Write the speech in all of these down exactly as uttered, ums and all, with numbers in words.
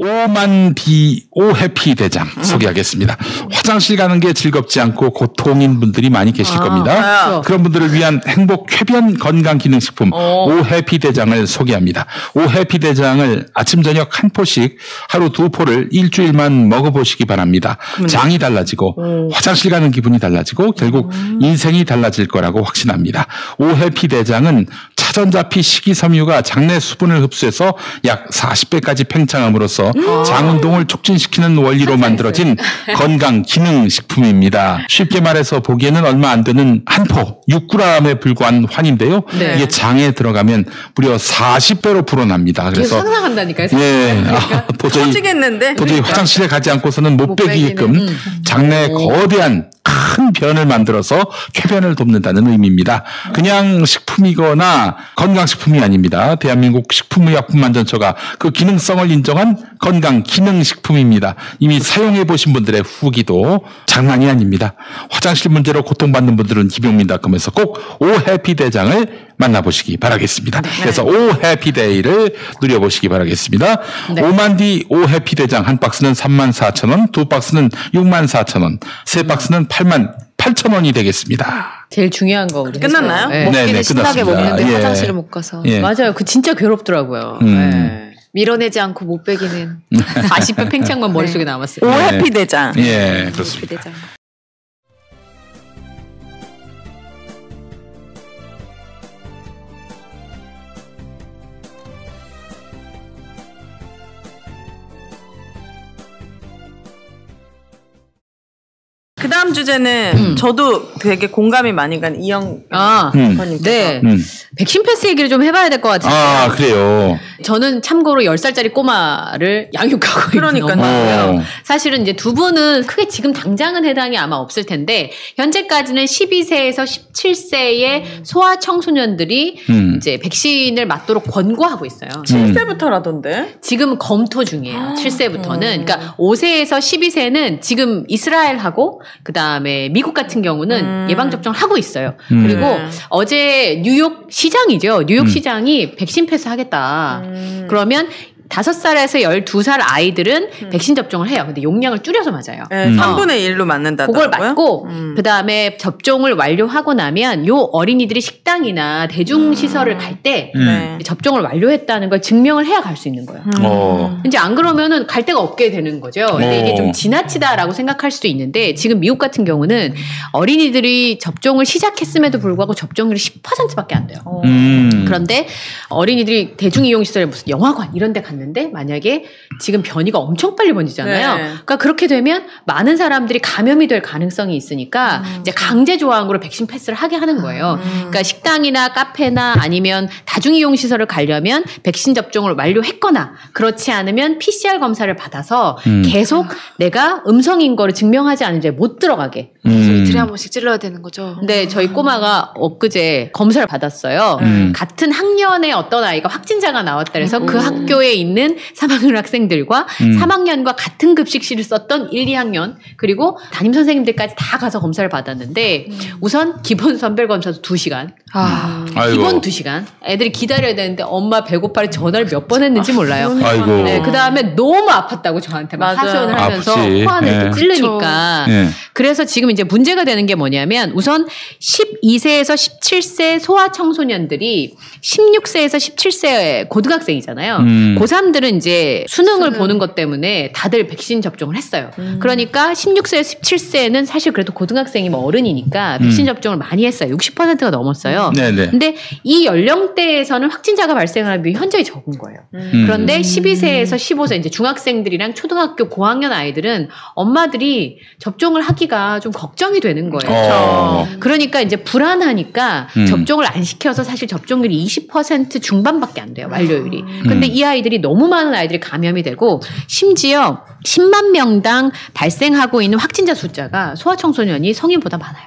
오만디 오해피 대장 소개하겠습니다. 화장실 가는 게 즐겁지 않고 고통인 분들이 많이 계실 아, 겁니다. 아, 그런 분들을 위한 행복 쾌변 건강기능식품 오해피 대장을 소개합니다. 오해피 대장을 아침 저녁 한 포씩 하루 두 포를 일주일만 먹어보시기 바랍니다. 장이 달라지고 오. 화장실 가는 기분이 달라지고 결국 음. 인생이 달라질 거라고 확신합니다. 오해피 대장은 차전자피 식이섬유가 장내 수분을 흡수해서 약 사십 배까지 팽창함으로써 음. 장운동을 촉진시키는 원리로 만들어진 건강기능식품입니다. 쉽게 말해서 보기에는 얼마 안 되는 한 포 육 그램에 불과한 환인데요. 네. 이게 장에 들어가면 무려 사십 배로 불어납니다. 그래서 상상한다니까요. 예, 아, 도저히, 터지겠는데? 도저히 그러니까. 화장실에 가지 않고서는 못, 못 빼기게끔 음. 장내에 거대한 큰 변을 만들어서 쾌변을 돕는다는 의미입니다. 그냥 식품이거나 건강식품이 아닙니다. 대한민국 식품의약품안전처가 그 기능성을 인정한 건강기능식품입니다. 이미 사용해보신 분들의 후기도 장난이 아닙니다. 화장실 문제로 고통받는 분들은 김용민닷컴에서 꼭 오해피 대장을 만나보시기 바라겠습니다. 네. 그래서 오해피데이를 누려보시기 바라겠습니다. 네. 오만디 오해피 대장 한 박스는 삼만 사천 원, 두 박스는 육만 사천 원, 세 박스는 팔만 팔천 원이 되겠습니다. 제일 중요한 거 우리 끝났나요? 네. 먹기는 네네, 신나게 끝났습니다. 먹는데 예. 화장실을 못 가서. 예. 맞아요. 그 진짜 괴롭더라고요. 음. 네. 밀어내지 않고 못 빼기는 사십 배 팽창만 머릿속에 네. 남았어요. 오해피 대장. 예, 그렇습니다. 대장. 그 다음 주제는 음. 저도 되게 공감이 많이 간 이영 아, 음. 네. 음. 백신 패스 얘기를 좀 해봐야 될 것 같아요. 아, 그래요. 저는 참고로 열 살짜리 꼬마를 양육하고 있는 엄마고요. 사실은 이제 두 분은 크게 지금 당장은 해당이 아마 없을 텐데 현재까지는 십이 세에서 십칠 세의 소아 청소년들이 음. 이제 백신을 맞도록 권고하고 있어요. 칠 세부터라던데? 지금 검토 중이에요. 아, 칠 세부터는. 음. 그러니까 오 세에서 십이 세는 지금 이스라엘하고 그 다음에 미국 같은 경우는 음. 예방접종을 하고 있어요. 음. 그리고 네. 어제 뉴욕 시장이죠. 뉴욕 음. 시장이 백신 패스 하겠다. 음. 그러면 다섯 살에서 열두 살 아이들은 음. 백신 접종을 해요. 근데 용량을 줄여서 맞아요. 네, 음. 삼분의 일로 맞는다더라고요. 그걸 맞고 음. 그다음에 접종을 완료하고 나면 요 어린이들이 식당이나 대중시설을 음. 갈 때 음. 접종을 완료했다는 걸 증명을 해야 갈 수 있는 거예요. 음. 어. 이제 안 그러면은 갈 데가 없게 되는 거죠. 근데 어. 이게 좀 지나치다라고 생각할 수도 있는데 지금 미국 같은 경우는 어린이들이 접종을 시작했음에도 불구하고 접종률이 십 퍼센트밖에 안 돼요. 음. 그런데 어린이들이 대중이용시설에 무슨 영화관 이런 데 갔는데 는데 만약에 지금 변이가 엄청 빨리 번지잖아요. 네. 그러니까 그렇게 되면 많은 사람들이 감염이 될 가능성이 있으니까 음. 이제 강제 조항으로 백신 패스를 하게 하는 거예요. 음. 그러니까 식당이나 카페나 아니면 다중이용 시설을 가려면 백신 접종을 완료했거나 그렇지 않으면 피씨알 검사를 받아서 음. 계속 내가 음성인 거를 증명하지 않은 이제 못 들어가게. 그래서 음. 이틀에 한 번씩 찔러야 되는 거죠. 네, 저희 꼬마가 엊그제 검사를 받았어요. 음. 같은 학년에 어떤 아이가 확진자가 나왔다 그래서 음. 그 학교에 있는 삼 학년 학생들과 음. 삼 학년과 같은 급식실을 썼던 일, 이 학년 그리고 담임 선생님들까지 다 가서 검사를 받았는데 음. 우선 기본 선별검사도 두 시간 아. 음. 기본 두 시간 애들이 기다려야 되는데 엄마 배고파를 전화를 몇 번 했는지 몰라요. 아이고. 네, 그 다음에 너무 아팠다고 저한테 막 하소연을 하면서 코안을 또 찔르니까 네. 그래서 지금 이제 문제가 되는 게 뭐냐면 우선 십이 세에서 십칠 세 소아 청소년들이 십육 세에서 십칠 세 고등학생이잖아요. 음. 고삼들은 이제 수능을 수능. 보는 것 때문에 다들 백신 접종을 했어요. 음. 그러니까 십육 세에서 십칠 세는 사실 그래도 고등학생이 뭐 어른이니까 백신 음. 접종을 많이 했어요. 육십 퍼센트가 넘었어요. 네네. 근데 이 연령대에서는 확진자가 발생하는 비율이 현저히 적은 거예요. 음. 그런데 십이 세에서 십오 세 이제 중학생들이랑 초등학교 고학년 아이들은 엄마들이 접종을 하기가 좀 걱정이 되는 거예요. 어. 그러니까 이제 불안하니까 음. 접종을 안 시켜서 사실 접종률이 이십 퍼센트 중반밖에 안 돼요. 완료율이. 음. 근데 이 아이들이 너무 많은 아이들이 감염이 되고 심지어 십만 명당 발생하고 있는 확진자 숫자가 소아청소년이 성인보다 많아요.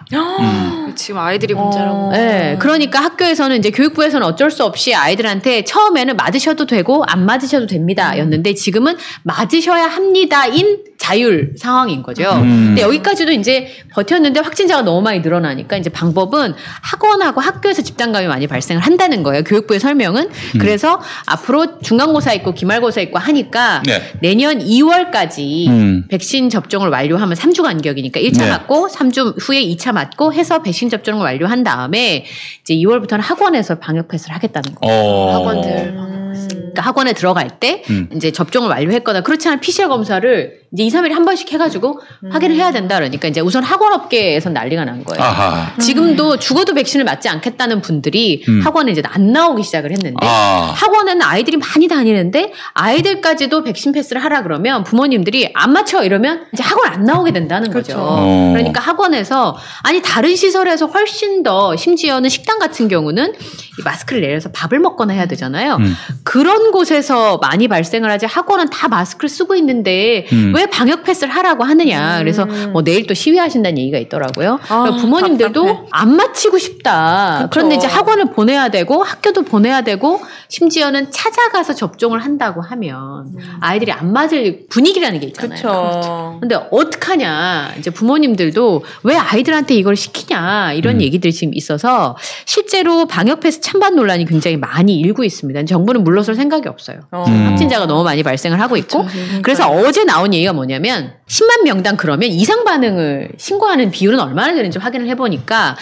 음. 지금 아이들이 문제라고. 네, 그러니까 학교에서는 이제 교육부에서는 어쩔 수 없이 아이들한테 처음에는 맞으셔도 되고 안 맞으셔도 됩니다 였는데 지금은 맞으셔야 합니다인 자율 상황인 거죠. 음. 근데 여기까지도 이제 버텼는데 확진자가 너무 많이 늘어나니까 이제 방법은 학원하고 학교에서 집단감이 많이 발생을 한다는 거예요. 교육부의 설명은. 음. 그래서 앞으로 중간고사 있고 기말고사 있고 하니까 네. 내년 이월까지 음. 백신 접종을 완료하면 삼 주 간격이니까 일 차 네. 맞고 삼 주 후에 이 차 맞고 해서 백신 접종을 완료한 다음에 이제 이월부터는 학원에서 방역 패스를 하겠다는 거예요. 어. 학원들. 그러니까 학원에 들어갈 때 음. 이제 접종을 완료했거나 그렇지 않은 피씨알 검사를 이제 이, 삼 일에 한 번씩 해가지고 음. 확인을 해야 된다 그러니까 이제 우선 학원업계에서 난리가 난 거예요. 아하. 지금도 죽어도 백신을 맞지 않겠다는 분들이 음. 학원에 이제 안 나오기 시작을 했는데 아. 학원에는 아이들이 많이 다니는데 아이들까지도 백신 패스를 하라 그러면 부모님들이 안 맞춰 이러면 이제 학원 안 나오게 된다는 그렇죠. 거죠. 어. 그러니까 학원에서 아니 다른 시설에서 훨씬 더 심지어는 식당 같은 경우는 이 마스크를 내려서 밥을 먹거나 해야 되잖아요. 음. 그런 곳에서 많이 발생을 하지 학원은 다 마스크를 쓰고 있는데 음. 왜 방역 패스를 하라고 하느냐. 그래서 뭐 내일 또 시위하신다는 얘기가 있더라고요. 아, 그러니까 부모님들도 답답해. 안 마치고 싶다. 그쵸. 그런데 이제 학원을 보내야 되고 학교도 보내야 되고 심지어는 찾아가서 접종을 한다고 하면 아이들이 안 맞을 분위기라는 게 있잖아요. 그렇죠. 근데 어떡하냐. 이제 부모님들도 왜 아이들한테 이걸 시키냐 이런 음. 얘기들이 지금 있어서 실제로 방역 패스 찬반 논란이 굉장히 많이 일고 있습니다. 정부는 물러설 생각이 없어요. 어. 음. 확진자가 너무 많이 발생을 하고 있고 그렇죠. 그래서 어제 나온 얘기가 뭐냐면 십만 명당 그러면 이상 반응을 신고하는 비율은 얼마나 되는지 확인을 해보니까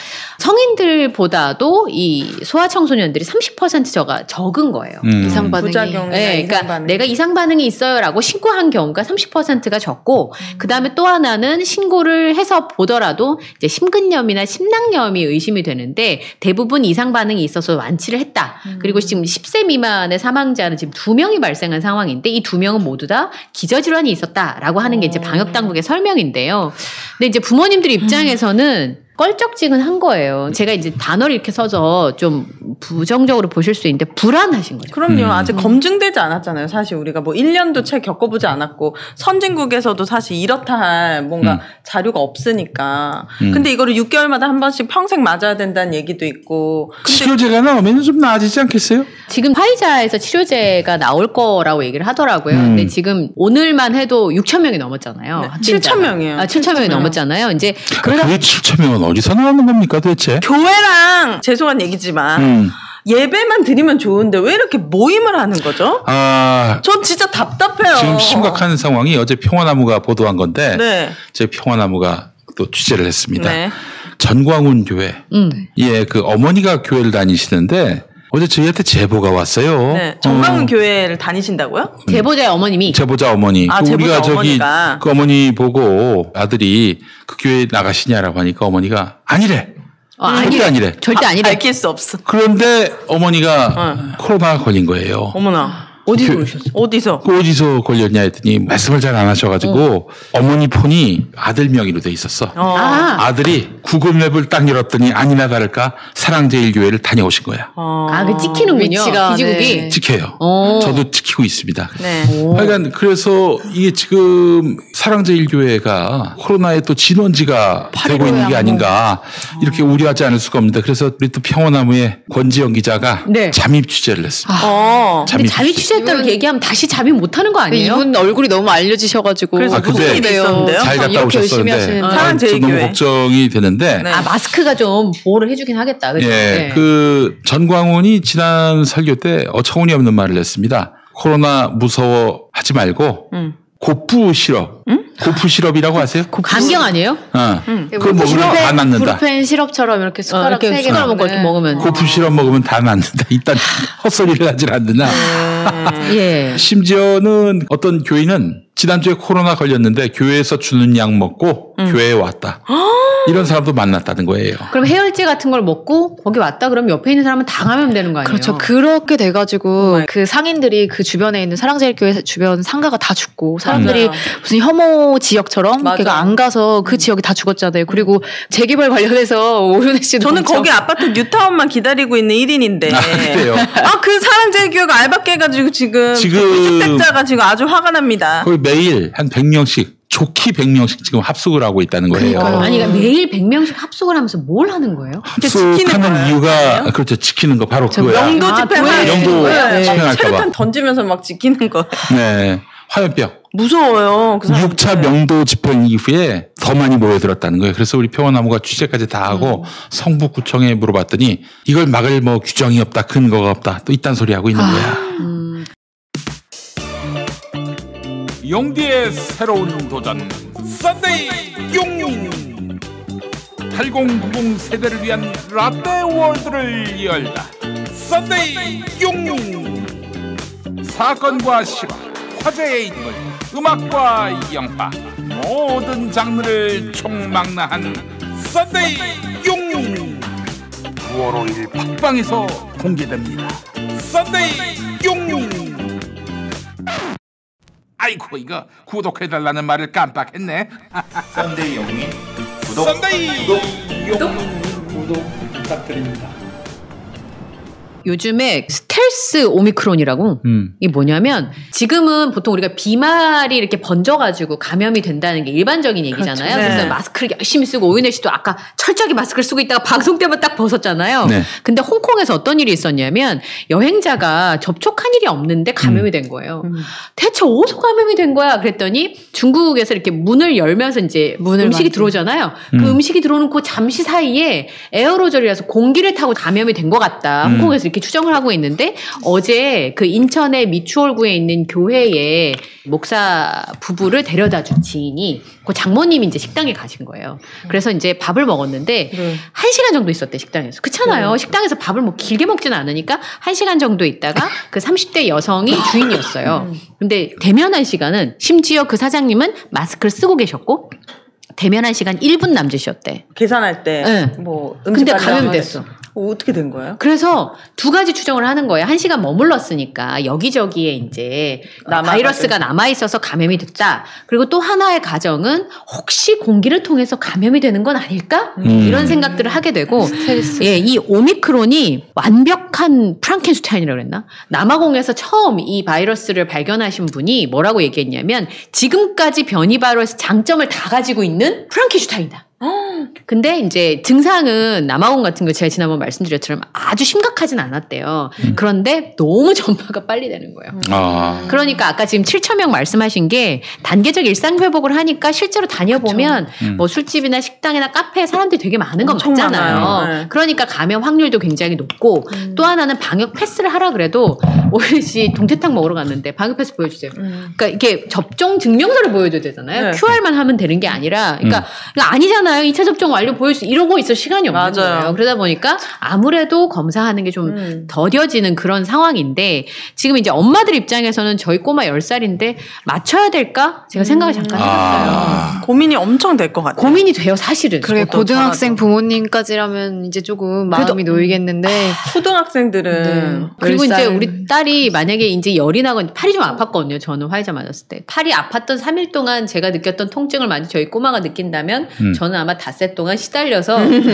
성인들보다도 이 소아청소년들이 삼십 퍼센트 저가 적은 거예요. 음. 이상 반응이. 부작용이나 네, 이상 그러니까 반응. 내가 이상 반응이 있어요라고 신고한 경우가 삼십 퍼센트가 적고 음. 그 다음에 또 하나는 신고를 해서 보더라도 이제 심근염이나 심낭염이 의심이 되는데 대부분 이상 반응이 있어서 완치를 했다. 음. 그리고 지금 십 세 미만의 사망자는 지금 두 명이 발생한 상황인데 이 두 명은 모두 다 기저질환이 있었다라고 하는 게 이제 방역 당국의 설명인데요. 근데 이제 부모님들 입장에서는 음. 껄쩍지근한 거예요. 제가 이제 단어를 이렇게 써서 좀 부정적으로 보실 수 있는데 불안하신 거죠. 그럼요. 음. 아직 검증되지 않았잖아요. 사실 우리가 뭐 일 년도 채 겪어보지 않았고 선진국에서도 사실 이렇다 할 뭔가 음. 자료가 없으니까. 음. 근데 이거를 육 개월마다 한 번씩 평생 맞아야 된다는 얘기도 있고. 근데 치료제가 나오면 좀 나아지지 않겠어요? 지금 화이자에서 치료제가 나올 거라고 얘기를 하더라고요. 음. 근데 지금 오늘만 해도 육천 명이 넘었잖아요. 네. 칠천 명이에요. 아, 칠천 명이 넘었잖아요. 이제 그러다 그게 칠천 명은 어디서 나오는 겁니까 도대체? 교회랑 죄송한 얘기지만 음. 예배만 드리면 좋은데 왜 이렇게 모임을 하는 거죠? 아, 전 진짜 답답해요. 지금 심각한 상황이 어제 평화나무가 보도한 건데 네. 제 평화나무가 또 취재를 했습니다. 네. 전광훈 교회. 음. 예, 그 어머니가 교회를 다니시는데 어제 저희한테 제보가 왔어요. 네. 전광훈 어. 교회를 다니신다고요? 제보자의 어머님이. 제보자 어머니. 아, 그 제보자 우리가 저기 어머니가. 그 어머니 보고 아들이 그 교회 나가시냐라고 하니까 어머니가 아니래. 어, 절대 아니래. 아니래. 절대 아니래. 아, 알길 수 없어. 그런데 어머니가 어. 코로나가 걸린 거예요. 어머나. 어디서 그, 그러셨어요? 어디서? 그 어디서 걸렸냐 했더니 말씀을 잘 안 하셔가지고 어. 어머니 폰이 아들 명의로 돼 있었어. 어. 아. 아들이 구글맵을 딱 열었더니 아니나 다를까 사랑제일교회를 다녀오신 거야. 어. 아, 그 찍히는군요. 위치가, 기지국이. 네. 찍혀요. 오. 저도 찍히고 있습니다. 네. 하여간 그래서 이게 지금 사랑제일교회가 코로나의 또 진원지가 되고 있는 게 아닌가 이렇게 우려하지 않을 수가 없는데 그래서 우리 또 평화나무의 권지영 기자가 네. 잠입 취재를 했습니다. 어. 근데 잠입 취재했다고 얘기하면 다시 잠입 못하는 거 아니에요? 이분 얼굴이 너무 알려지셔가지고 그래서 아, 근데 무슨 일이 있었는데요? 잘 갔다 이렇게 열심히 오셨었는데 하시는 아, 사랑제일교회. 너무 걱정이 되는데 네. 아, 마스크가 좀 보호를 해주긴 하겠다. 그렇죠? 예, 네. 그 전광훈이 지난 설교 때 어처구니 없는 말을 했습니다. 코로나 무서워하지 말고 음. 고프 시럽, 응? 고프 시럽이라고 아세요? 간경 아니에요? 어, 음. 그거 먹으면 다 낫는다. 브루펜 시럽처럼 이렇게 어, 숟가락 이렇게 세 개 숟가락 먹고 이렇게 먹으면. 고프 시럽 먹으면 다 낫는다. 일단 헛소리를 하질 않느냐. 예. 심지어는 어떤 교인은 지난주에 코로나 걸렸는데 교회에서 주는 약 먹고 음. 교회에 왔다. 이런 사람도 만났다는 거예요. 그럼 해열제 같은 걸 먹고 거기 왔다 그러면 옆에 있는 사람은 다 감염되는 거 아니에요? 그렇죠. 그렇게 돼가지고 음. 그 상인들이 그 주변에 있는 사랑제일교회 주변 상가가 다 죽고 사람들이 맞아요. 무슨 혐오 지역처럼 맞아. 걔가 안 가서 그 지역이 다 죽었잖아요. 그리고 재개발 관련해서 오윤혜 씨도 저는 엄청 거기 아파트 뉴타운만 기다리고 있는 일 인인데. 아, 그래요? 아, 그 사랑제일교회가 알바게 해가지고 지금. 지금 주택자가 지금 아주 화가 납니다. 거의 매일 한 백 명씩 좋게 백 명씩 지금 합숙을 하고 있다는 거예요. 그러니까요. 아니, 그러니까 매일 백 명씩 합숙을 하면서 뭘 하는 거예요? 합숙하는 이유가 그렇죠. 지키는 거 바로 그거야. 영도 아, 집회만. 네. 영도 네. 집행할까 봐. 체류탄 던지면서 막 지키는 거. 네. 화염병. 무서워요. 그 육 차 명도 집행 이후에 더 많이 모여들었다는 거예요. 그래서 우리 평화나무가 취재까지 다 하고 음. 성북구청에 물어봤더니 이걸 막을 뭐 규정이 없다, 근거가 없다, 또 이딴 소리 하고 있는 아. 거야. 음. 용디의 새로운 도전 썬데이 용 팔공구공 세대를 위한 라떼 월드를 열다. 썬데이 용 사건과 실화, 화제의 인물, 음악과 영화 모든 장르를 총망라한 썬데이 용 구월 오일 팟빵에서 공개됩니다. 썬데이 용 아이고 이거 구독해달라는 말을 깜빡했네. 썬데이 용이 구독, 썬데이 구독, 용 구독 부탁드립니다. 요즘에 스텔스 오미크론이라고 음. 이게 뭐냐면 지금은 보통 우리가 비말이 이렇게 번져가지고 감염이 된다는 게 일반적인 얘기잖아요. 그렇죠. 네. 그래서 마스크를 열심히 쓰고 오윤혜 씨도 아까 철저하게 마스크를 쓰고 있다가 방송 때만 딱 벗었잖아요. 네. 근데 홍콩에서 어떤 일이 있었냐면 여행자가 접촉한 일이 없는데 감염이 음. 된 거예요. 음. 대체 어디서 감염이 된 거야? 그랬더니 중국에서 이렇게 문을 열면서 이제 문을 음식이 만지. 들어오잖아요. 음. 그 음식이 들어오는 그 잠시 사이에 에어로졸이라서 공기를 타고 감염이 된 것 같다. 음. 홍콩에서 이렇게 추정을 하고 있는데 어제 그 인천의 미추홀구에 있는 교회에 목사 부부를 데려다 준 지인이 그 장모님이 이제 식당에 가신 거예요. 그래서 이제 밥을 먹었는데 네. 한 시간 정도 있었대 식당에서. 그렇잖아요. 네. 식당에서 밥을 뭐 길게 먹지는 않으니까 한 시간 정도 있다가 그 삼십 대 여성이 주인이었어요. 근데 대면한 시간은 심지어 그 사장님은 마스크를 쓰고 계셨고 대면한 시간 일 분 남짓이었대. 계산할 때. 네. 뭐 근데 감염됐어. 어, 어떻게 된 거예요? 그래서 두 가지 추정을 하는 거예요. 한 시간 머물렀으니까 여기저기에 이제 바이러스가 남아있어서 감염이 됐다. 그리고 또 하나의 가정은 혹시 공기를 통해서 감염이 되는 건 아닐까? 음. 이런 생각들을 하게 되고 스트레스. 예, 이 오미크론이 완벽한 프랑켄슈타인이라고 그랬나? 남아공에서 처음 이 바이러스를 발견하신 분이 뭐라고 얘기했냐면 지금까지 변이 바이러스 장점을 다 가지고 있는 프랑켄슈타인이다. 근데 이제 증상은 남아공 같은 거 제가 지난번 말씀드렸처럼 아주 심각하진 않았대요. 음. 그런데 너무 전파가 빨리 되는 거예요. 아. 그러니까 아까 지금 칠천 명 말씀하신 게 단계적 일상 회복을 하니까 실제로 다녀보면 음. 뭐 술집이나 식당이나 카페에 사람들이 되게 많은 건 맞잖아요. 네. 그러니까 감염 확률도 굉장히 높고 음. 또 하나는 방역 패스를 하라 그래도 오윤 씨 동태탕 먹으러 갔는데 방역 패스 보여주세요. 음. 그러니까 이게 접종 증명서를 보여줘야 되잖아요. 네. 큐알만 하면 되는 게 아니라 그러니까 음. 아니잖아요. 이 차 접종 완료 보일 수 이러고 있을 시간이 없는 맞아요. 거예요. 그러다 보니까 아무래도 검사하는 게 좀 음. 더뎌지는 그런 상황인데 지금 이제 엄마들 입장에서는 저희 꼬마 열 살인데 맞춰야 될까? 제가 생각을 잠깐 해봤어요. 아. 고민이 엄청 될 것 같아요. 고민이 돼요, 사실은. 그래 고등학생 잘하죠. 부모님까지라면 이제 조금 마음이 놓이겠는데 초등학생들은 네. 그리고 이제 우리 딸이 만약에 이제 열이 나고 팔이 좀 아팠거든요. 저는 화이자 맞았을 때 팔이 아팠던 삼 일 동안 제가 느꼈던 통증을 만약 저희 꼬마가 느낀다면 음. 저는 아마 닷새 동안 시달려서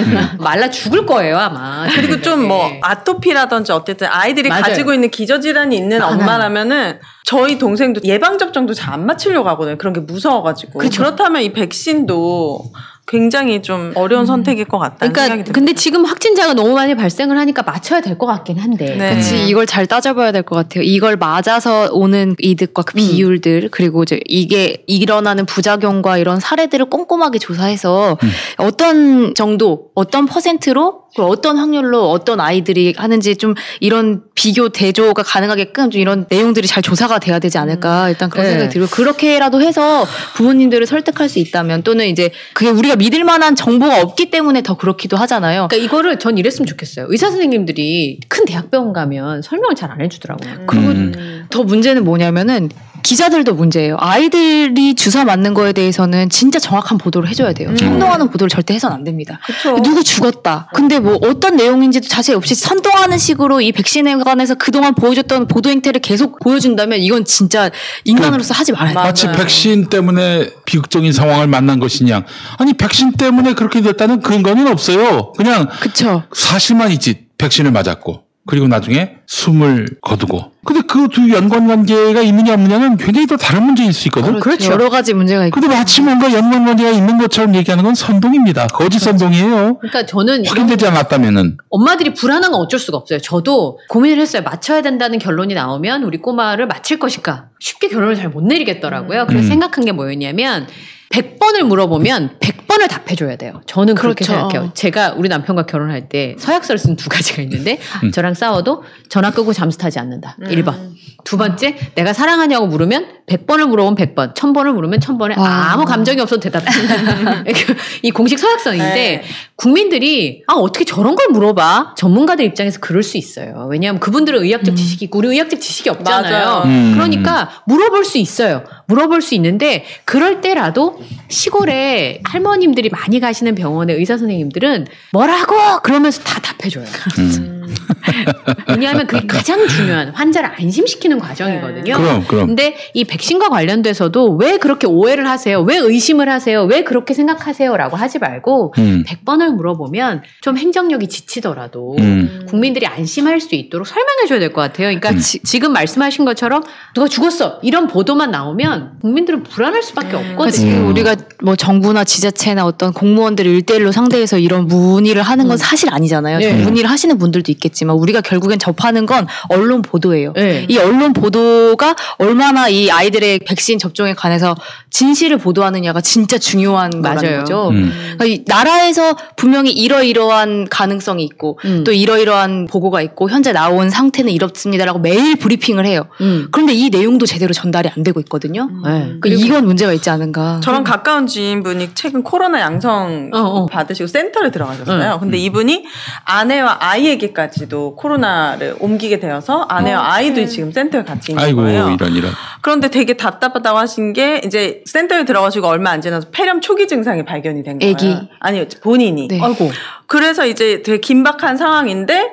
말라 죽을 거예요 아마. 그리고 좀 뭐 아토피라든지 어쨌든 아이들이 맞아요. 가지고 있는 기저질환이 있는 아, 엄마라면은 저희 동생도 예방접종도 잘 안 맞추려고 하거든요. 그런 게 무서워가지고. 그쵸. 그렇다면 이 백신도 굉장히 좀 어려운 음. 선택일 것 같다는 그러니까, 생각이 듭니다. 근데 지금 확진자가 너무 많이 발생을 하니까 맞춰야 될 것 같긴 한데. 네. 그치, 이걸 잘 따져봐야 될 것 같아요. 이걸 맞아서 오는 이득과 그 비율들, 음. 그리고 이제 이게 일어나는 부작용과 이런 사례들을 꼼꼼하게 조사해서 음. 어떤 정도, 어떤 퍼센트로, 어떤 확률로 어떤 아이들이 하는지 좀 이런 비교, 대조가 가능하게끔 좀 이런 내용들이 잘 조사가 돼야 되지 않을까. 일단 그런 네. 생각이 들고, 그렇게라도 해서 부모님들을 설득할 수 있다면, 또는 이제 그게 우리가 믿을 만한 정보가 없기 때문에 더 그렇기도 하잖아요. 그러니까 이거를 전 이랬으면 좋겠어요. 의사 선생님들이 큰 대학병원 가면 설명을 잘 안 해주더라고요. 음. 그리고 음. 더 문제는 뭐냐면은 기자들도 문제예요. 아이들이 주사 맞는 거에 대해서는 진짜 정확한 보도를 해줘야 돼요. 음. 선동하는 보도를 절대 해서는 안 됩니다. 그쵸. 누구 죽었다. 근데 뭐 어떤 내용인지도 자세히 없이 선동하는 식으로 이 백신에 관해서 그동안 보여줬던 보도 행태를 계속 보여준다면 이건 진짜 인간으로서 그, 하지 말아야 돼요. 마치 백신 때문에 비극적인 상황을 만난 것이냐. 아니 백신 때문에 그렇게 됐다는 근거는 없어요. 그냥 그쵸. 사실만 있지. 백신을 맞았고. 그리고 나중에 숨을 거두고. 근데 그 두 연관관계가 있느냐 없느냐는 굉장히 또 다른 문제일 수 있거든. 그렇죠. 여러 가지 문제가 있고. 근데 마치 뭔가 연관관계가 있는 것처럼 얘기하는 건 선동입니다. 거짓 선동이에요. 그러니까 저는 확인되지 않았다면은. 엄마들이 불안한 건 어쩔 수가 없어요. 저도 고민을 했어요. 맞춰야 된다는 결론이 나오면 우리 꼬마를 맞힐 것일까? 쉽게 결론을 잘 못 내리겠더라고요. 그래서 음. 생각한 게 뭐였냐면 백 번을 물어보면 백 번을 답해줘야 돼요. 저는 그렇게 그렇죠. 생각해요. 제가 우리 남편과 결혼할 때 서약서를 쓴 두 가지가 있는데 음. 저랑 싸워도 전화 끄고 잠수 타지 않는다. 음. 일 번. 두 번째, 내가 사랑하냐고 물으면 백 번을 물어보면 백 번, 천 번을 물으면 천 번에 와. 아무 감정이 없어도 대답해. 이 공식 서약서인데 네. 국민들이 아 어떻게 저런 걸 물어봐? 전문가들 입장에서 그럴 수 있어요. 왜냐하면 그분들은 의학적 음. 지식이 있고 우리 의학적 지식이 없잖아요. 음. 그러니까 물어볼 수 있어요. 물어볼 수 있는데 그럴 때라도 시골에 할머님들이 많이 가시는 병원의 의사 선생님들은 뭐라고 그러면서 다 답해줘요. 음. 왜냐하면 그게 가장 중요한 환자를 안심시키는 과정이거든요. 그럼, 그럼. 근데 이 백신과 관련돼서도 왜 그렇게 오해를 하세요? 왜 의심을 하세요? 왜 그렇게 생각하세요? 라고 하지 말고 음. 백 번을 물어보면 좀 행정력이 지치더라도 음. 국민들이 안심할 수 있도록 설명해줘야 될 것 같아요. 그러니까 음. 지, 지금 말씀하신 것처럼 누가 죽었어 이런 보도만 나오면 국민들은 불안할 수밖에 음. 없거든요. 지금 우리가 뭐 정부나 지자체나 어떤 공무원들을 일대일로 상대해서 이런 문의를 하는 건 음. 사실 아니잖아요. 네. 문의를 하시는 분들도 있겠지만 우리가 결국엔 접하는 건 언론 보도예요. 네. 이 언론 보도가 얼마나 이 아이들의 백신 접종에 관해서 진실을 보도하느냐가 진짜 중요한 맞아요. 거라는 거죠. 음. 그러니까 이 나라에서 분명히 이러이러한 가능성이 있고 음. 또 이러이러한 보고가 있고 현재 나온 상태는 이렇습니다라고 매일 브리핑을 해요. 음. 그런데 이 내용도 제대로 전달이 안 되고 있거든요. 음. 네. 그러니까 이건 문제가 있지 않은가. 저랑 가까운 지인분이 최근 코로나 양성 어, 어. 받으시고 센터를 들어가셨어요. 어. 근데 이분이 아내와 아이에게까지도 코로나를 옮기게 되어서 아내와 어, 아이도 네. 지금 센터에 같이 있는 아이고, 거예요. 이런 이런. 그런데 되게 답답하다고 하신 게 이제 센터에 들어가시고 얼마 안 지나서 폐렴 초기 증상이 발견이 된 거예요. 애기. 아니요, 본인이. 네. 아이고. 그래서 이제 되게 긴박한 상황인데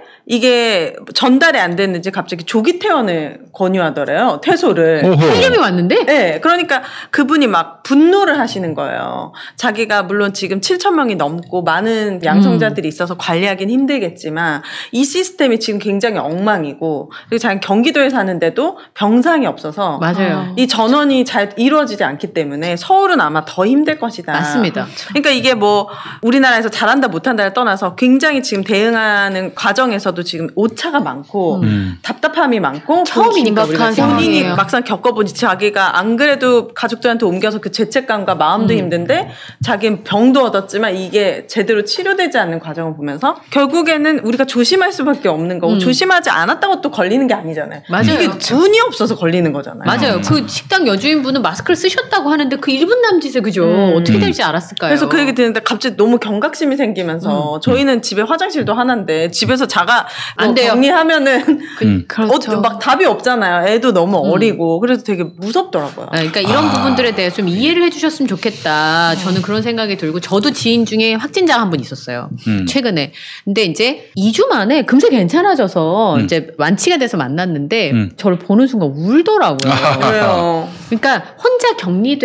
이게 전달이 안 됐는지 갑자기 조기 퇴원을 권유하더래요. 퇴소를. 폐렴이 왔는데? 네. 그러니까 그분이 막 분노를 하시는 거예요. 자기가 물론 지금 칠천 명이 넘고 많은 양성자들이 있어서 관리하긴 힘들겠지만 이 시스템이 지금 굉장히 엉망이고 그리고 자기 경기도에 사는데도 병상이 없어서 맞아요. 이 전원이 잘 이루어지지 않기 때문에 서울은 아마 더 힘들 것이다. 맞습니다. 그러니까 이게 뭐 우리나라에서 잘한다 못한다를 떠나서 굉장히 지금 대응하는 과정에서 지금 오차가 많고 음. 답답함이 많고 처음이니까 우리가 본인이 막상 겪어보니 자기가 안 그래도 가족들한테 옮겨서 그 죄책감과 마음도 음. 힘든데 자기는 병도 얻었지만 이게 제대로 치료되지 않는 과정을 보면서 결국에는 우리가 조심할 수밖에 없는 거고 음. 조심하지 않았다고 또 걸리는 게 아니잖아요. 맞아요. 이게 운이 없어서 걸리는 거잖아요. 맞아요. 그 식당 여주인분은 마스크를 쓰셨다고 하는데 그 일 분 남짓에 그죠. 음. 어떻게 될지 알았을까요? 그래서 그 얘기 듣는데 갑자기 너무 경각심이 생기면서 음. 저희는 집에 화장실도 하나인데 집에서 자가 안 뭐 돼요. 정리하면은 음. 그렇죠. 어, 막 답이 없잖아요. 애도 너무 음. 어리고 그래서 되게 무섭더라고요. 네, 그러니까 이런 아. 부분들에 대해 좀 이해를 해주셨으면 좋겠다. 저는 그런 생각이 들고 저도 지인 중에 확진자가 한 분 있었어요. 음. 최근에. 근데 이제 이 주 만에 금세 괜찮아져서 음. 이제 완치가 돼서 만났는데 음. 저를 보는 순간 울더라고요. 아. 왜요? 그러니까 혼자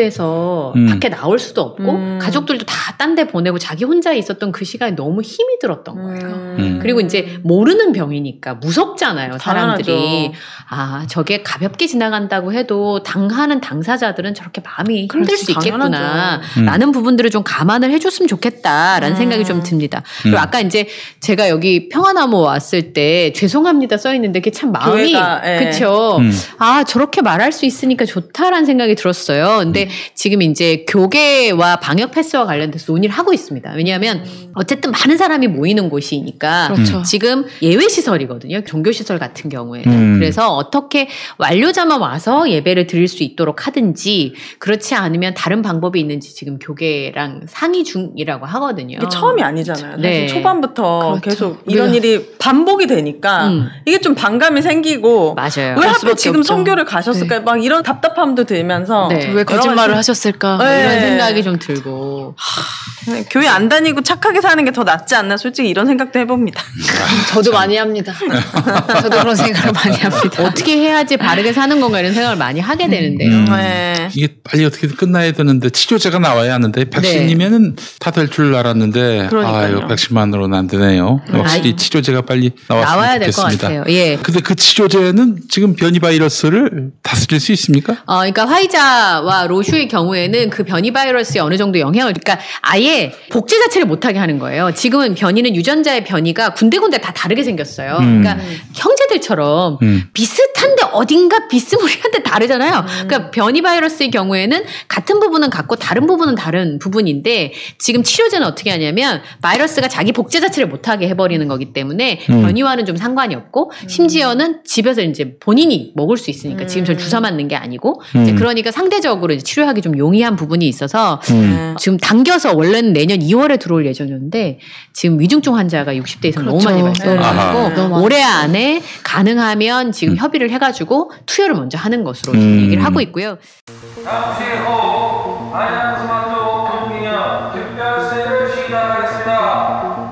격리돼서 음. 밖에 나올 수도 없고 음. 가족들도 다 딴 데 보내고 자기 혼자 있었던 그 시간이 너무 힘이 들었던 거예요. 음. 그리고 이제 모르는 병이니까 무섭잖아요. 사람들이. 당연하죠. 아 저게 가볍게 지나간다고 해도 당하는 당사자들은 저렇게 마음이 힘들 수 있겠구나 음. 라는 부분들을 좀 감안을 해줬으면 좋겠다라는 음. 생각이 좀 듭니다. 그리고 음. 아까 이제 제가 여기 평화나무 왔을 때 죄송합니다 써있는데 그게 참 마음이 그쵸 음. 아 저렇게 말할 수 있으니까 좋다라는 생각이 들었어요. 근데 음. 지금 이제 교계와 방역 패스와 관련돼서 논의를 하고 있습니다. 왜냐하면 어쨌든 많은 사람이 모이는 곳이니까 그렇죠. 지금 예외시설이거든요. 종교시설 같은 경우에는. 음. 그래서 어떻게 완료자만 와서 예배를 드릴 수 있도록 하든지 그렇지 않으면 다른 방법이 있는지 지금 교계랑 상의 중이라고 하거든요. 이게 처음이 아니잖아요. 사실 네. 초반부터 그렇죠. 계속 이런 일이 반복이 되니까 음. 이게 좀 반감이 생기고 맞아요. 왜 하필 지금 없죠. 선교를 가셨을까요? 네. 막 이런 답답함도 들면서 네. 네. 왜 거짓말을 하셨을까 네. 이런 생각이 좀 들고 하, 교회 안 다니고 착하게 사는 게 더 낫지 않나 솔직히 이런 생각도 해봅니다. 저도 많이 합니다. 저도 그런 생각을 많이 합니다. 어떻게 해야지 바르게 사는 건가 이런 생각을 많이 하게 되는데요. 음, 네. 이게 빨리 어떻게 끝나야 되는데 치료제가 나와야 하는데 백신이면은 네. 다 될 줄 알았는데 아유 백신만으로는 안 되네요. 확실히 아이, 치료제가 빨리 나왔으면 나와야 될 좋겠습니다. 것 같아요. 예. 근데 그 치료제는 지금 변이 바이러스를 다스릴 수 있습니까? 어, 그러니까 화이자와 로슈의 경우에는 그 변이 바이러스에 어느 정도 영향을, 그러니까 아예 복제 자체를 못하게 하는 거예요. 지금은 변이는 유전자의 변이가 군데군데 다 다르게 생겼어요. 음. 그러니까 형제들처럼 음. 비슷한데 어딘가 비스무리한데 다르잖아요. 음. 그러니까 변이 바이러스의 경우에는 같은 부분은 같고 다른 부분은 다른 부분인데 지금 치료제는 어떻게 하냐면 바이러스가 자기 복제 자체를 못하게 해버리는 거기 때문에 음. 변이와는 좀 상관이 없고 음. 심지어는 집에서 이제 본인이 먹을 수 있으니까 음. 지금처럼 주사 맞는 게 아니고 음. 이제 그러니까 상대적으로 이제 치료하기 좀 용이한 부분이 있어서 음. 지금 당겨서 원래는 내년 이월에 들어올 예정이었는데 지금 위중증 환자가 육십 대 이상 그렇죠. 너무 많이 발생해가지고 네. 올해 안에 가능하면 지금 음. 협의를 해가지고 투여를 먼저 하는 것으로 음. 얘기를 하고 있고요. 잠시 후 안양스마트 금기념 특별세를 시작하겠습니다.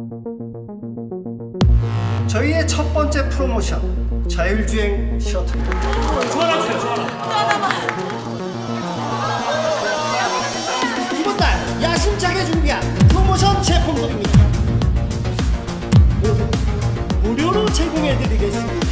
저희의 첫 번째 프로모션 자율주행 셔틀입니다. 좋아라세요, 좋아라. 이번 달 야심차게 준비한 프로모션 제품들입니다. 모두 무료로 제공해드리겠습니다.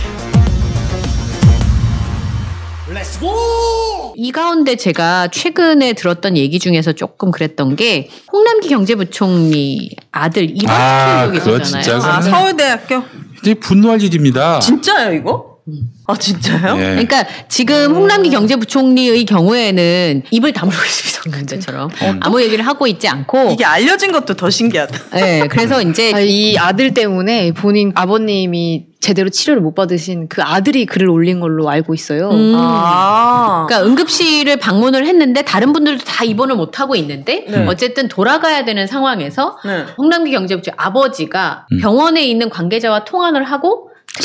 렛츠고! 이 가운데 제가 최근에 들었던 얘기 중에서 조금 그랬던 게 홍남기 경제부총리 아들 이번 아, 있었잖아요. 아, 서울대학교? 이제 분노할 일입니다. 진짜요 이거? 아 진짜요? 네. 그러니까 지금 홍남기 경제부총리의 경우에는 입을 다물고 있습니다. 문제처럼 아무 얘기를 하고 있지 않고 이게 알려진 것도 더 신기하다. 네, 그래서 이제 아, 이 아들 때문에 본인 아버님이 제대로 치료를 못 받으신 그 아들이 글을 올린 걸로 알고 있어요. 음. 아. 그러니까 응급실을 방문을 했는데 다른 분들도 다 입원을 못 하고 있는데 네. 어쨌든 돌아가야 되는 상황에서 네. 홍남기 경제부총리 아버지가 음. 병원에 있는 관계자와 통화를 하고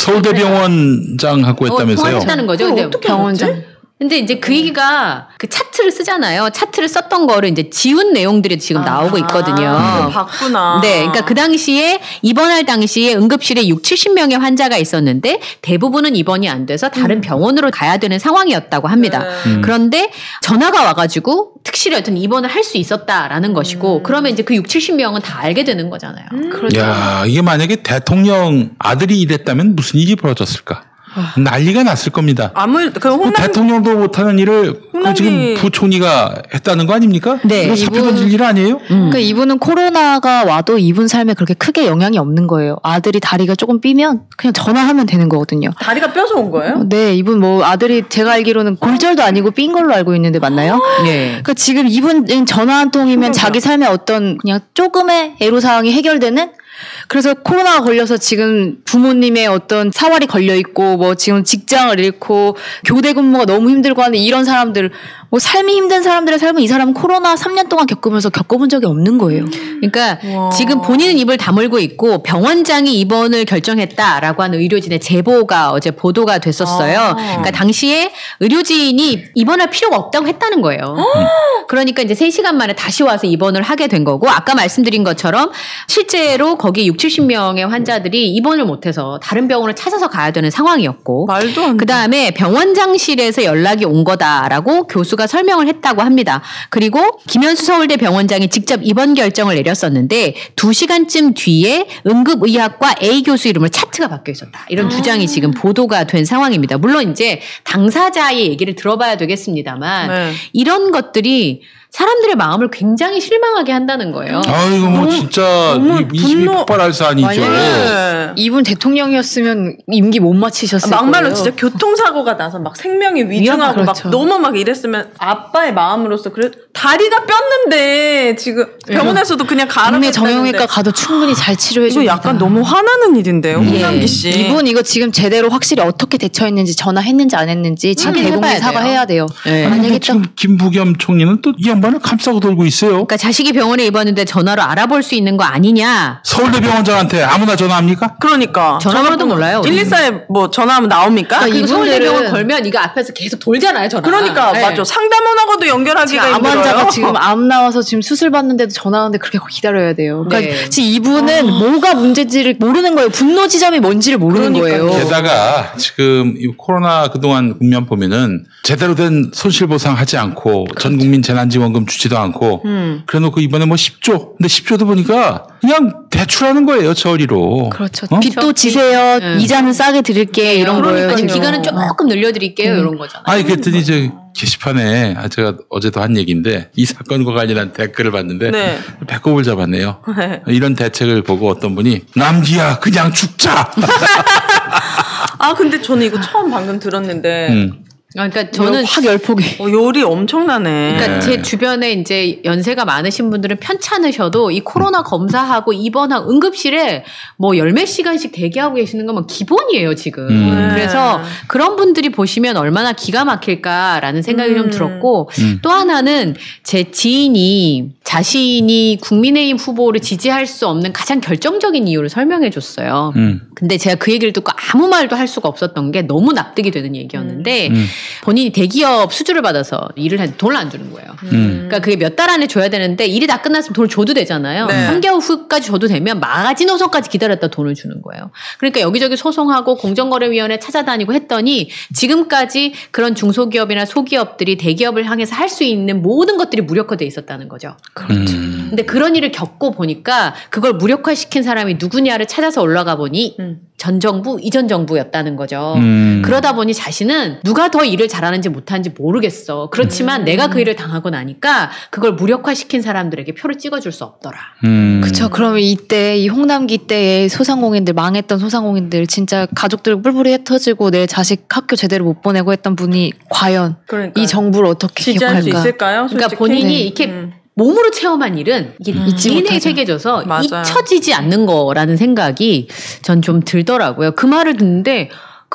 서울대병원장하고 했다면서요? 어, 통화했다는 거죠. 근데 어떻게 병원장. 근데 이제 그 얘기가 그 차트를 쓰잖아요. 차트를 썼던 거를 이제 지운 내용들이 지금 아, 나오고 있거든요. 아, 봤구나. 네. 그러니까 그 당시에 입원할 당시에 응급실에 육칠십 명의 환자가 있었는데 대부분은 입원이 안 돼서 다른 음. 병원으로 가야 되는 상황이었다고 합니다. 네. 음. 그런데 전화가 와가지고 특실에 어떤 입원을 할 수 있었다라는 음. 것이고 그러면 이제 그 육칠십 명은 다 알게 되는 거잖아요. 음. 그렇죠. 야, 이게 만약에 대통령 아들이 이랬다면 무슨 일이 벌어졌을까? 난리가 났을 겁니다. 아무 그 홍남... 대통령도 못하는 일을 홍남기... 지금 부총리가 했다는 거 아닙니까? 네, 이거 사표 던질 일 아니에요? 음. 그러니까 이분은 코로나가 와도 이분 삶에 그렇게 크게 영향이 없는 거예요. 아들이 다리가 조금 삐면 그냥 전화하면 되는 거거든요. 다리가 뼈서 온 거예요? 네, 이분 뭐 아들이 제가 알기로는 골절도 아니고 삔 걸로 알고 있는데 맞나요? 네. 그러니까 지금 이분 전화 한 통이면 자기 삶에 어떤 그냥 조금의 애로사항이 해결되는. 그래서 코로나가 걸려서 지금 부모님의 어떤 사활이 걸려 있고 뭐 지금 직장을 잃고 교대 근무가 너무 힘들고 하는 이런 사람들 뭐 삶이 힘든 사람들의 삶은 이 사람은 코로나 삼 년 동안 겪으면서 겪어본 적이 없는 거예요. 그러니까 와. 지금 본인은 입을 다물고 있고 병원장이 입원을 결정했다라고 하는 의료진의 제보가 어제 보도가 됐었어요. 아. 그러니까 당시에 의료진이 입원할 필요가 없다고 했다는 거예요. 그러니까 이제 세 시간 만에 다시 와서 입원을 하게 된 거고 아까 말씀드린 것처럼 실제로 거기 육칠십 명의 환자들이 입원을 못해서 다른 병원을 찾아서 가야 되는 상황이었고 말도 안 돼. 그다음에 병원장실에서 연락이 온 거다라고 교수가 설명을 했다고 합니다. 그리고 김현수 서울대 병원장이 직접 입원 결정을 내렸었는데 두 시간쯤 뒤에 응급의학과 A 교수 이름으로 차트가 바뀌어 있었다. 이런 아. 주장이 지금 보도가 된 상황입니다. 물론 이제 당사자의 얘기를 들어봐야 되겠습니다만 네. 이런 것들이 사람들의 마음을 굉장히 실망하게 한다는 거예요. 아, 이거 뭐 진짜 이십이 폭발할 사안이죠. 네. 이분 대통령이었으면 임기 못 마치셨을 거예요. 막말로 진짜 교통사고가 나서 막 생명이 위중하고 그렇죠. 막 너무 막 이랬으면 아빠의 마음으로서 그래 다리가 뼈는데 지금 병원에서도 그냥 가라고 국내 정형외과 가도 충분히 잘 치료해 줍니다. 이거 약간 너무 화나는 일인데요. 음. 홍남기 씨. 이분 이거 지금 제대로 확실히 어떻게 대처했는지 전화했는지 안 했는지 지금 대국민 사과해야 돼요. 네. 만약에 지금 김부겸 총리는 또 이 양반 양반을 감싸고 돌고 있어요. 그러니까 자식이 병원에 입원했는데 전화로 알아볼 수 있는 거 아니냐. 서울대 병원장한테 아무나 전화합니까? 그러니까. 전화번호도 몰라요. 일일사에 뭐 전화하면 나옵니까? 그러니까 이분들은... 서울대 병원 걸면 이거 앞에서 계속 돌잖아요, 전화. 그러니까 네. 맞아. 상담원하고도 연결하기가 암 환자가 지금 암 나와서 지금 수술 받는데도 전화 오는데 그렇게 기다려야 돼요. 그러니까 네. 지금 이분은 어... 뭐가 문제인지를 모르는 거예요. 분노 지점이 뭔지를 모르는 그러니까요. 거예요. 게다가 지금 이 코로나 그동안 국면 보면은 제대로 된 손실보상 하지 않고 그렇죠. 전 국민 재난지원금 주지도 않고 음. 그래놓고 이번에 뭐 십조 근데 십조도 보니까 그냥 대출하는 거예요, 저리로. 그렇죠. 어? 빚도 지세요. 네. 이자는 싸게 드릴게 이런 거예요. 아니, 기간은 조금 늘려드릴게요 음. 이런 거잖아요. 아니 그랬더니 저 게시판에 제가 어제도 한 얘기인데 이 사건과 관련한 댓글을 봤는데 네. 배꼽을 잡았네요. 네. 이런 대책을 보고 어떤 분이 남기야 그냥 죽자. 아 근데 저는 이거 처음 방금 들었는데. 음. 그러니까 저는 확 열폭이. 어, 열이 엄청나네. 그러니까 제 주변에 이제 연세가 많으신 분들은 편찮으셔도 이 코로나 검사하고 입원하고 응급실에 뭐 열 몇 시간씩 대기하고 계시는 건 기본이에요 지금. 음. 그래서 그런 분들이 보시면 얼마나 기가 막힐까라는 생각이 음. 좀 들었고 음. 또 하나는 제 지인이 자신이 국민의힘 후보를 지지할 수 없는 가장 결정적인 이유를 설명해 줬어요. 음. 근데 제가 그 얘기를 듣고 아무 말도 할 수가 없었던 게 너무 납득이 되는 얘기였는데 음. 본인이 대기업 수주를 받아서 일을 했는데 돈을 안 주는 거예요. 음. 그러니까 그게 몇 달 안에 줘야 되는데 일이 다 끝났으면 돈을 줘도 되잖아요. 네. 삼 개월 후까지 줘도 되면 마지노선까지 기다렸다 돈을 주는 거예요. 그러니까 여기저기 소송하고 공정거래위원회 찾아다니고 했더니 지금까지 그런 중소기업이나 소기업들이 대기업을 향해서 할 수 있는 모든 것들이 무력화돼 있었다는 거죠. 그렇죠. 음. 근데 그런 일을 겪고 보니까 그걸 무력화시킨 사람이 누구냐를 찾아서 올라가 보니 음. 전 정부, 이전 정부였다는 거죠. 음. 그러다 보니 자신은 누가 더 일을 잘하는지 못하는지 모르겠어. 그렇지만 음. 내가 그 일을 당하고 나니까 그걸 무력화시킨 사람들에게 표를 찍어줄 수 없더라. 음. 그렇죠. 그러면 이때 이 홍남기 때의 소상공인들 망했던 소상공인들 진짜 가족들 뿔뿔이 흩어지고 내 자식 학교 제대로 못 보내고 했던 분이 과연 그러니까요. 이 정부를 어떻게 지지할 수 있을까요? 솔직히? 그러니까 본인이 네. 이렇게 음. 몸으로 체험한 일은 이게 음. 인에 새겨져서 맞아요. 잊혀지지 않는 거라는 생각이 전 좀 들더라고요. 그 말을 듣는데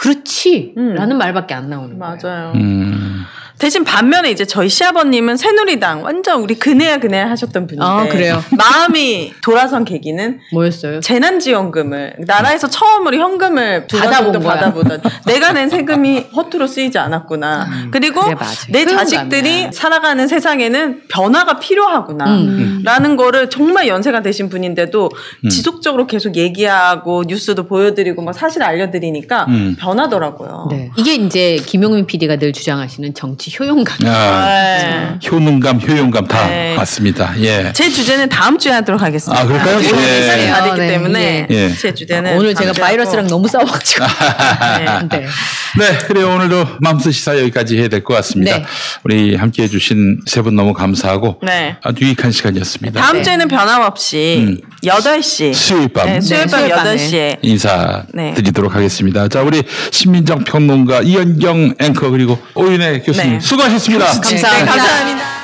그렇지 음. 라는 말밖에 안 나오는 맞아요. 거예요. 맞아요. 음. 대신 반면에 이제 저희 시아버님은 새누리당 완전 우리 그네야 그네야 하셨던 분인데 아, 그래요? 마음이 돌아선 계기는 뭐였어요? 재난지원금을 나라에서 처음으로 현금을 받아본 받아보던 내가 낸 세금이 허투루 쓰이지 않았구나. 음, 그리고 그래, 내 자식들이 감이야. 살아가는 세상에는 변화가 필요하구나 음. 라는 거를 정말 연세가 되신 분인데도 음. 지속적으로 계속 얘기하고 뉴스도 보여드리고 막 사실 알려드리니까 음. 변하더라고요. 네. 이게 이제 김용민 피디가 늘 주장하시는 정치 효용감. 아, 네. 효능감, 효용감 다 네. 맞습니다. 예. 제 주제는 다음 주에 하도록 하겠습니다. 아, 그럴까요? 오늘 예. 시간이 다 됐기 네. 때문에 예. 제 주제는 오늘 제가 바이러스랑 너무 싸워가지고. 네. 네. 네, 그래요. 오늘도 맘스 시사 여기까지 해야 될 것 같습니다. 네. 우리 함께해 주신 세 분 너무 감사하고 네. 아주 유익한 시간이었습니다. 다음 주에는 변함없이 음. 여덟 시 수요일 밤, 네, 수요일 밤 네, 여덟 시에 인사드리도록 네. 하겠습니다. 자, 우리 신민정 평론가, 이현경 앵커 그리고 오윤혜 교수님 네. 수고하셨습니다. 감사합니다. 네, 감사합니다.